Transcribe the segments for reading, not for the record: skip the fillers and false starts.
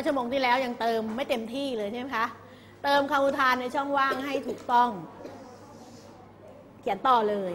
มื่อชั่วโมงที่แล้วยังเติมไม่เต็มที่เลยใช่ไหมคะเติมคำอุทานในช่องว่างให้ถูกต้องเขียนต่อเลย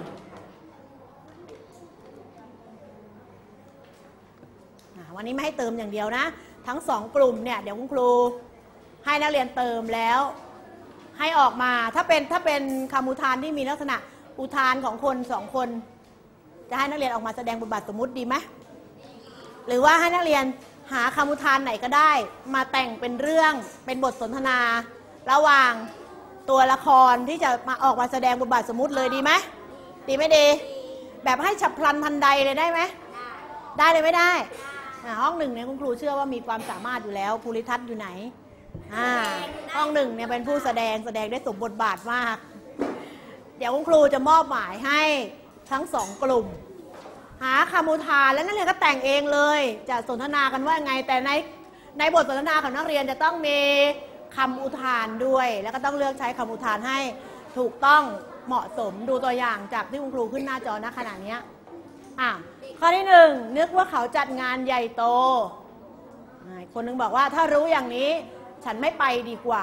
วันนี้ไม่ให้เติมอย่างเดียวนะทั้งสองกลุ่มเนี่ยเดี๋ยวคุณครูให้นักเรียนเติมแล้วให้ออกมาถ้าเป็นคำอุทานที่มีลักษณะอุทานของคนสองคนจะให้นักเรียนออกมาแสดงบทบาทสมมุติดีไหมหรือว่าให้นักเรียนหาคำอุทานไหนก็ได้มาแต่งเป็นเรื่องเป็นบทสนทนาระหว่างตัวละครที่จะมาออกมาแสดงบทบาทสมมุติเลยดีไหมดีไม่ดีแบบให้ฉับพลันทันใดเลยได้ไหมได้เลยไม่ได้ห้องหนึ่งเนี่ยคุณครูเชื่อว่ามีความสามารถอยู่แล้วภูริทัศน์อยู่ไหนห้องหนึ่งเนี่ยเป็นผู้แสดงได้สมบทบาทมากเดี๋ยวคุณครูจะมอบหมายให้ทั้งสองกลุ่มหาคำอุทานแล้วนักเรียนก็แต่งเองเลยจะสนทนากันว่าไงแต่ในบทสนทนาของนักเรียนจะต้องมีคำอุทานด้วยแล้วก็ต้องเลือกใช้คำอุทานให้ถูกต้องเหมาะสมดูตัวอย่างจากที่คุณครูขึ้นหน้าจอณขณะนี้ข้อที่หนึ่งนึกว่าเขาจัดงานใหญ่โตคนนึงบอกว่าถ้ารู้อย่างนี้ฉันไม่ไปดีกว่า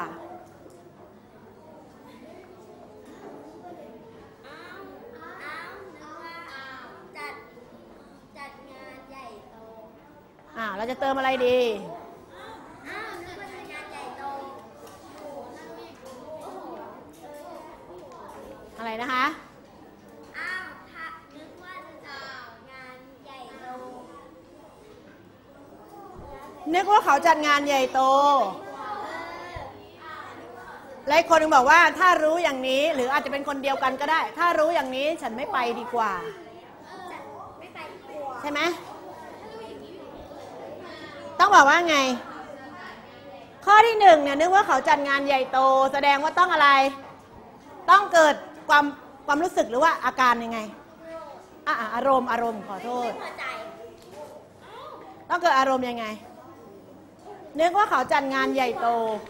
จัดงานใหญ่โตเราจะเติมอะไรดีนึกว่าจัดงานใหญ่โตอะไรนะคะนึกว่าจัดงานใหญ่โตนึกว่าเขาจัดงานใหญ่โตและคนนึงบอกว่าถ้ารู้อย่างนี้หรืออาจจะเป็นคนเดียวกันก็ได้ถ้ารู้อย่างนี้ฉันไม่ไปดีกว่าใช่ไหมต้องบอกว่าไงข้อที่หนึ่งเนี่ยนึกว่าเขาจัดงานใหญ่โตแสดงว่าต้องอะไรต้องเกิดความรู้สึกหรือว่าอาการยังไงอารมณ์ขอโทษต้องเกิดอารมณ์ยังไงนึกว่าเขาจัดงานใหญ่โต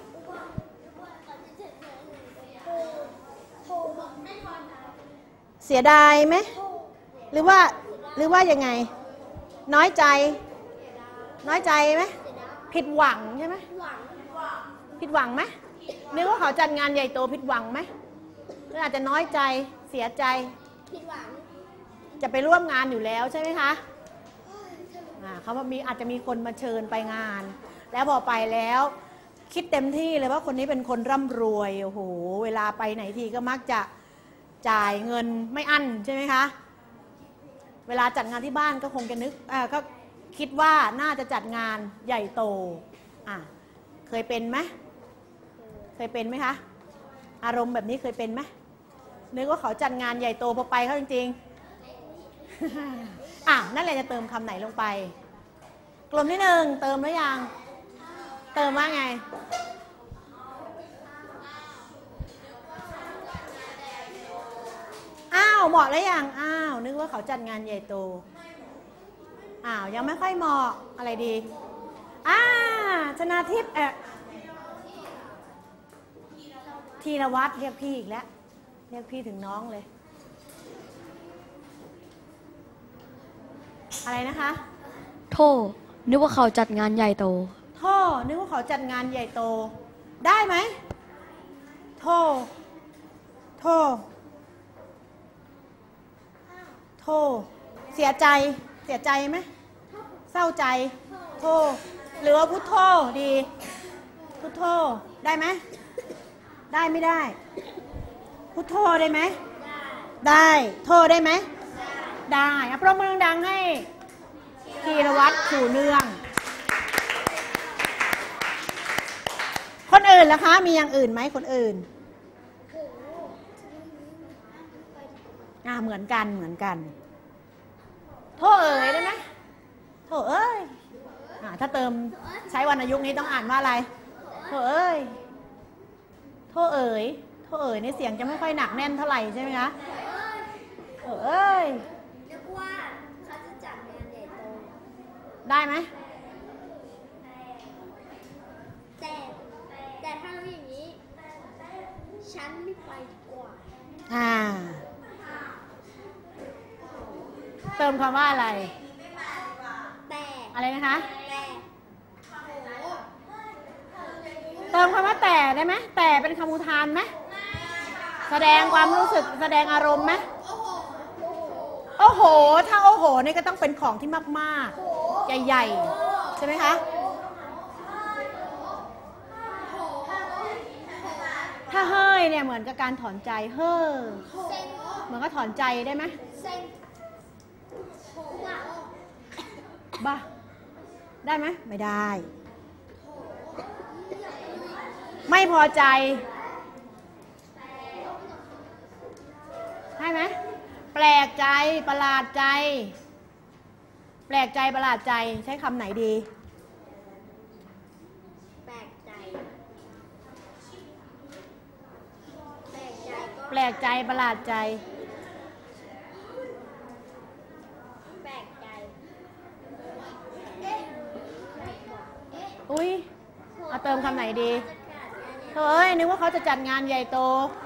เสียดายไหมหรือว่ายังไงน้อยใจไหมผิดหวังใช่ไหมผิดหวังไหมนึกว่าเขาจัดงานใหญ่โตผิดหวังไหมหรืออาจจะน้อยใจเสียใจผิดหวังจะไปร่วมงานอยู่แล้วใช่ไหมคะเขาอาจจะมีคนมาเชิญไปงานแล้วพอไปแล้วคิดเต็มที่เลยว่าคนนี้เป็นคนร่ำรวยโอ้โหเวลาไปไหนทีก็มักจะจ่ายเงินไม่อั้นใช่ไหมคะเวลาจัดงานที่บ้านก็คงจะนึกก็คิดว่าน่าจะจัดงานใหญ่โตเคยเป็นไหมคะอารมณ์แบบนี้เคยเป็นไหมนึกว่าเขาจัดงานใหญ่โตพอไปเขาจริงๆนั่นแหละจะเติมคำไหนลงไปกลุ่มที่หนึ่งเติมหรือยังเติมว่าไงเหมาะแล้วยังนึกว่าเขาจัดงานใหญ่โตยังไม่ค่อยเหมาะอะไรดีชนาทิพย์ธีรวัตรเรียกพี่อีกแล้วเรียกพี่ถึงน้องเลยอะไรนะคะโธ่นึกว่าเขาจัดงานใหญ่โตนึกว่าเขาจัดงานใหญ่โตได้ไหมโธ่เสียใจไหมเศร้าใจโธ่หรือว่าพุทโธดีพุทโธได้ไหมได้ไม่ได้พุทโธได้ไหมได้โธ่ได้ไหมได้ปรบมือดังให้ธีรวัตรสู่เนืองคนอื่นล่ะคะมีอย่างอื่นไหมคนอื่นเหมือนกันโธ่เอ๋ยได้ไหมโธ่เอ้ยถ้าเติมใช้วรรณยุกต์นี้ต้องอ่านว่าอะไรโธ่เอ้ยนี่เสียงจะไม่ค่อยหนักแน่นเท่าไหร่ใช่ไหมคะโธ่เอ้ยนึกว่าเขาจะจัดงานใหญ่โตได้ไหมแต่ถ้ารู้อย่างนี้ฉันไม่ไปดีกว่าเติมคำว่าอะไรแต่อะไรนะคะเติมคำว่าแต่ได้ไหมแต่เป็นคำอุทานไหมแสดงความรู้สึกแสดงอารมณ์ไหมโอ้โหถ้าโอ้โหนี่ก็ต้องเป็นของที่มากๆใหญ่ๆใช่ไหมคะถ้าเฮ้ยเนี่ยเหมือนกับการถอนใจเฮ้อเหมือนก็ถอนใจได้ไหมบ้าได้ไหมไม่ได้ไม่พอใจใช่ไหมแปลกใจประหลาดใจแปลกใจประหลาดใจใช้คำไหนดีแปลกใจแปลกใจประหลาดใจแปลกใจอุ้ยเอาเติมคำไหนดีเฮ้ยนึกว่าเขาจะจัดงานใหญ่โต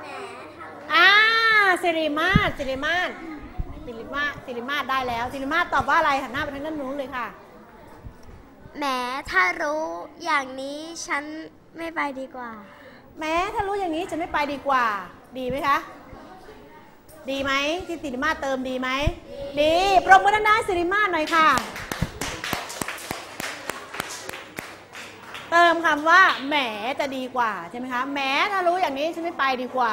สิริมาศสิริมาศสิริมาศสิริมาศได้แล้วสิริมาศตอบว่าอะไรหันหน้าไปทางด้านนู้นเลยค่ะแหมถ้ารู้อย่างนี้ฉันไม่ไปดีกว่าแม้ถ้ารู้อย่างนี้ฉันไม่ไปดีกว่าดีไหมคะดีไหมที่สิริมาศเติมดีไหมดีปรบมือด้านๆสิริมาศหน่อยค่ะเติมคำว่าแหมจะดีกว่าใช่ไหมคะแหมถ้ารู้อย่างนี้ฉันไม่ไปดีกว่า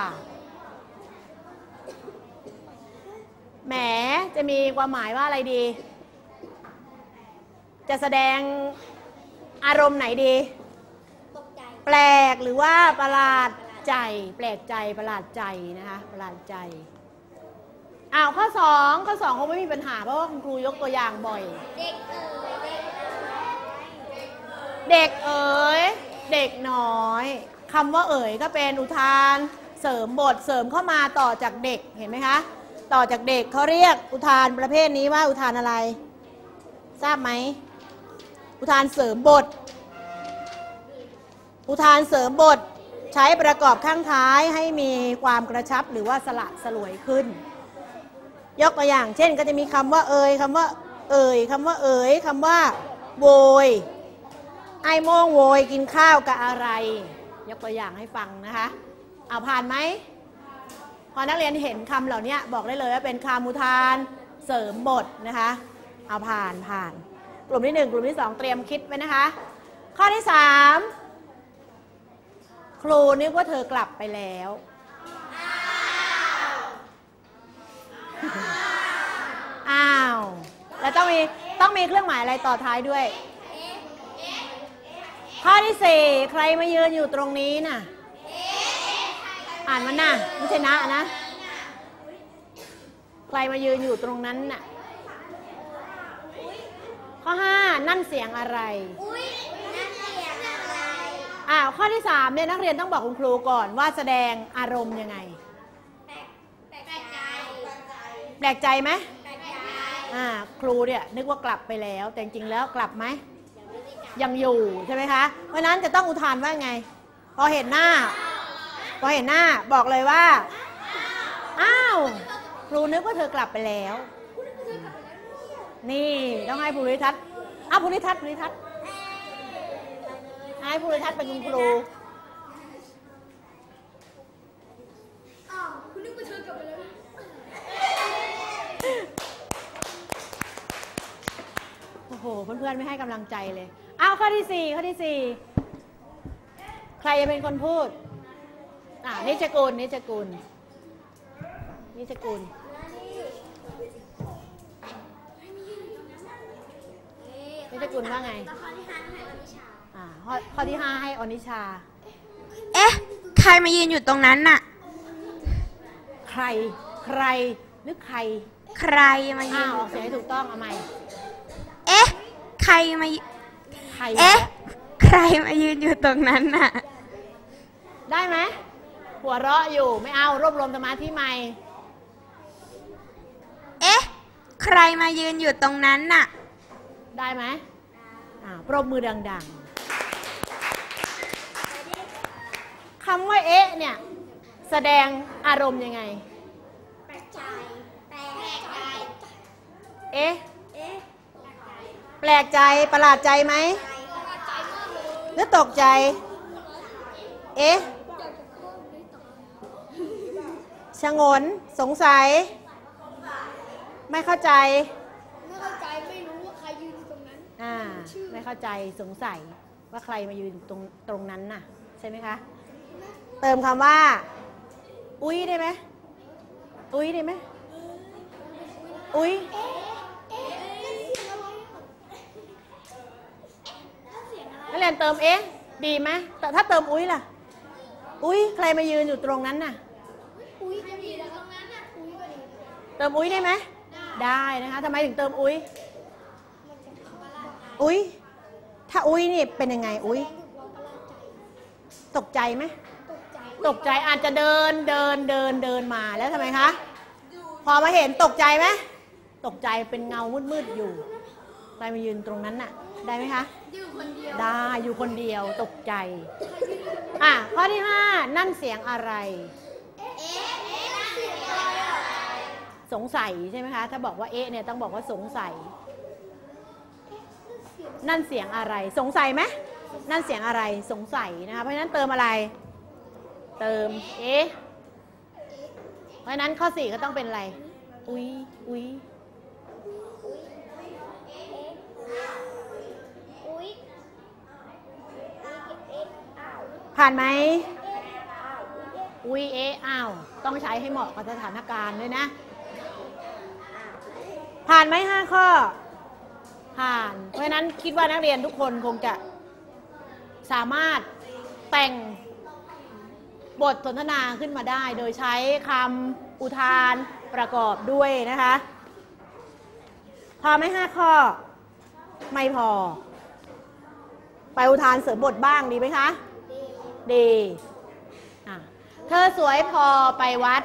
แหมจะมีความหมายว่าอะไรดีจะแสดงอารมณ์ไหนดีแปลกหรือว่าประหลาดใจแปลกใจประหลาดใจนะคะประหลาดใจข้อ2คงไม่มีปัญหาเพราะว่าคุณครูยกตัวอย่างบ่อยเด็กเอ๋ยเด็กน้อยคำว่าเอ๋ยก็เป็นอุทานเสริมบทเสริมเข้ามาต่อจากเด็กเห็นไหมคะต่อจากเด็กเขาเรียกอุทานประเภทนี้ว่าอุทานอะไรทราบไหมอุทานเสริมบทอุทานเสริมบทใช้ประกอบข้างท้ายให้มีความกระชับหรือว่าสละสลวยขึ้นยกตัวอย่างเช่นก็จะมีคำว่าเอ่ยคำว่าเอ่ยคำว่าเอ่ยคำว่าโวยไอ้โม่งโวยกินข้าวกับอะไรยกตัวอย่างให้ฟังนะคะเอาผ่านไหมพอนักเรียนเห็นคำเหล่านี้บอกได้เลยว่าเป็นคำอุทานเสริมบทนะคะเอาผ่านกลุ่มที่1กลุ่มที่2เตรียมคิดไว้นะคะข้อที่3ครูนึกว่าเธอกลับไปแล้วแล้วต้องมีเครื่องหมายอะไรต่อท้ายด้วยข้อที่4ใครมายืนอยู่ตรงนี้น่ะอ่านมันน่ะไม่ใช่นะใครมายืนอยู่ตรงนั้นน่ะข้อ5นั่นเสียงอะไรข้อที่3เนี่ยนักเรียนต้องบอกคุณครูก่อนว่าแสดงอารมณ์ยังไงแปลกใจไหมครูเนี่ยนึกว่ากลับไปแล้วแต่จริงๆแล้วกลับไหมยังอยู่ใช่ไหมคะเพราะนั้นจะต้องอุทานว่าไงพอเห็นหน้าบอกเลยว่าครูนึกว่าเธอกลับไปแล้วนี่ต้องให้ภูริทัศน์ภูริทัศน์ให้ภูริทัศน์เป็นคุณครูคุณนึกว่าเธอกลับไปแล้วโอ้โหเพื่อนๆไม่ให้กำลังใจเลยข้อที่4ใครจะเป็นคนพูดนิจกุลว่าไงข้อที่5ให้อนิชาใครมายืนอยู่ตรงนั้นน่ะใครหรือใครมายืนออกเสียงให้ถูกต้องเอาใหม่ใครมายืนอยู่ตรงนั้นน่ะได้ไหมหัวเราะอยู่ไม่เอารวบรวมสมาธิใหม่ใครมายืนอยู่ตรงนั้นน่ะได้ไหมปรบมือดังๆคำว่าเนี่ยแสดงอารมณ์ยังไงแปลกใจแปลกใจประหลาดใจไหมหรือตกใจเอ๊ะชะงนสงสัย ไม่เข้าใจไม่เข้าใจไม่รู้ว่าใครยืนอยู่ตรงนั้นไม่เข้าใจสงสัยว่าใครมายืนตรงนั้นน่ะ ใช่ไหมคะ เติมคำว่า อุ๊ยได้ไหมอุ๊ยได้ไหมอุ๊ยนักเรียนเติมเอ๊ะดีไหมแต่ถ้าเติมอุ๊ยล่ะอุ๊ยใครมายืนอยู่ตรงนั้นน่ะอุ้ยจะมีแล้วตรงนั้นน่ะอุ้ยก็ดีเติมอุ๊ยได้ไหมได้นะคะทำไมถึงเติมอุ๊ยอุ๊ยถ้าอุ๊ยนี่เป็นยังไงอุ๊ยตกใจไหมตกใจอาจจะเดินมาแล้วทำไมคะพอมาเห็นตกใจไหมตกใจเป็นเงามืดๆอยู่ใครมายืนตรงนั้นน่ะได้ไหมคะอยู่คนเดียวได้อยู่คนเดียวตกใจข้อที่5นั่นเสียงอะไรสงสัยใช่ไหมคะถ้าบอกว่าเอ๊ะเนี่ยต้องบอกว่าสงสัยนั่นเสียงอะไรสงสัยไหมนั่นเสียงอะไรสงสัยนะคะเพราะฉะนั้นเติมอะไรเติมเอ๊ะเพราะฉะนั้นข้อ4ก็ต้องเป็นอะไรอุ๊ยอุ๊ยผ่านไหมอุ๊ยเอ๊ะอ้าวต้องใช้ให้เหมาะกับสถานการณ์ด้วยนะผ่านไหม5 ข้อผ่านเพราะฉะนั้นคิดว่านักเรียนทุกคนคงจะสามารถแต่งบทสนทนาขึ้นมาได้โดยใช้คำอุทานประกอบด้วยนะคะพอไหม5 ข้อไม่พอไปอุทานเสริมบทบ้างดีไหมคะดีเธอสวยพอไปวัด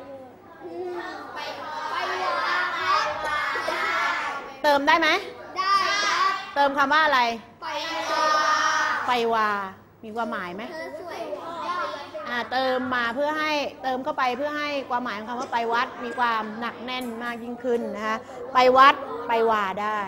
เติมได้ไหมได้ครับเติมคำว่าอะไรไปวามีความหมายไหมเธอสวยพอเติมมาเพื่อให้เติมเข้าไปเพื่อให้ความหมายของคำว่าไปวัดมีความหนักแน่นมากยิ่งขึ้นนะคะไปวัดไปวาได้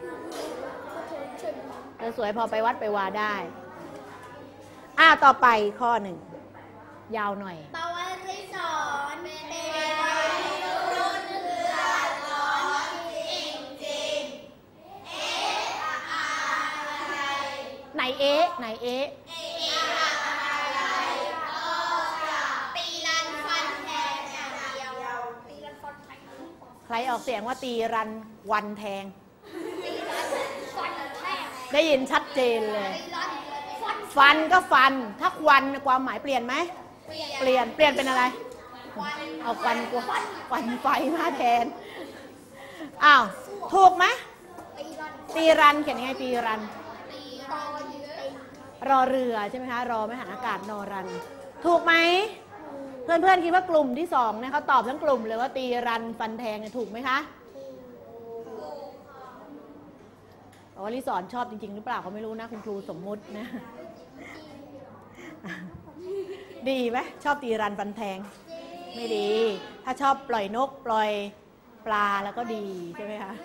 เธอสวยพอไปวัดไปวาได้ต่อไปข้อ1ยาวหน่อยปวริศรเป็นวัยรุ่นเลือดร้อนจริงๆอะไรไหนเอ๊ะไหนเอ๊ะตีรันฟันแทงอย่างเดียวตีรันฟันแทงใครออกเสียงว่าตีรันวันแทงตีรันฟันแทงได้ยินชัดเจนเลยตีรันฟันฟันก็ฟันถ้าควันความหมายเปลี่ยนไหมเปลี่ยนเป็นอะไรเอาควันไฟมาแทนถูกไหมตีรันเขียนยังไงตีรันรอเรือใช่ไหมคะรอไม่หันอากาศนอรันถูกไหมเพื่อนๆคิดว่ากลุ่มที่2เนี่ยเขาตอบทั้งกลุ่มเลยว่าตีรันฟันแทงถูกไหมคะวลิศรชอบจริงๆหรือเปล่าเขาไม่รู้นะคุณครูสมมุตินะดีไหมชอบตีรันฟันแทงไม่ดีถ้าชอบปล่อยนกปล่อยปลาแล้วก็ดีใช่ไหมคะ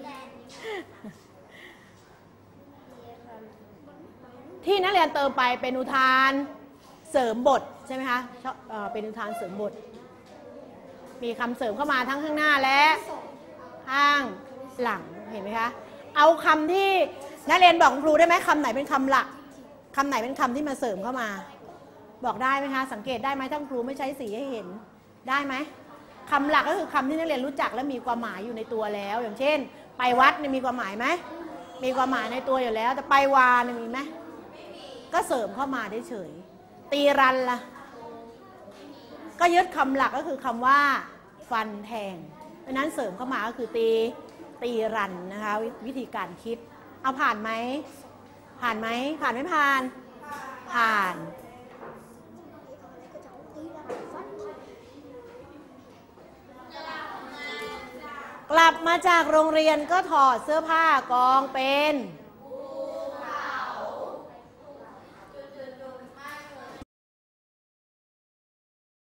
ที่นักเรียนเติมไปเป็นอุทานเสริมบทใช่ไหมคะเป็นอุทานเสริมบทมีคำเสริมเข้ามาทั้งข้างหน้าและข้างหลังเห็นไหมคะเอาคำที่นักเรียนบอกครูได้ไหมคำไหนเป็นคำหลักคำไหนเป็นคำที่มาเสริมเข้ามาบอกได้ไหมคะสังเกตได้ไหมถ้าครูไม่ใช้สีให้เห็นได้ไหมคำหลักก็คือคำที่นักเรียนรู้จักและมีความหมายอยู่ในตัวแล้วอย่างเช่นไปวัดนี่มีความหมายไหมมีความหมายในตัวอยู่แล้วแต่ไปวาเนี่ยมีไหมก็เสริมเข้ามาได้เฉยตีรันล่ะก็ยึดคำหลักก็คือคำว่าฟันแทงเพราะนั้นเสริมเข้ามาก็คือตีรันนะคะวิธีการคิดเอาผ่านไหมผ่านไหมผ่านไม่ผ่านผ่านกลับมาจากโรงเรียนก็ถอดเสื้อผ้ากองเป็น